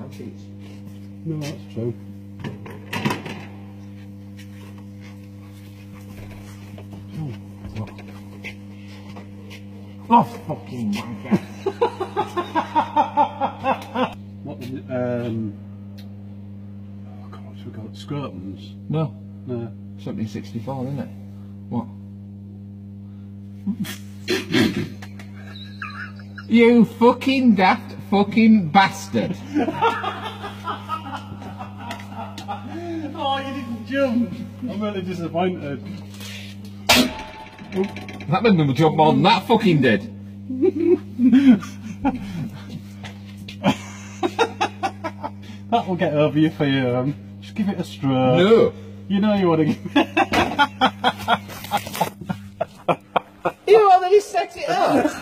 cheese. No, that's true. Oh, fucking wanker. What was it? Oh, God, what's we got? Scrotums? No. No. 1764, isn't it? What? You fucking daft fucking bastard. Oh, you didn't jump! I'm really disappointed. That made me jump more than that fucking did. That will get over your fear. Just give it a stroke. No. You know you want to give it. You already set it up.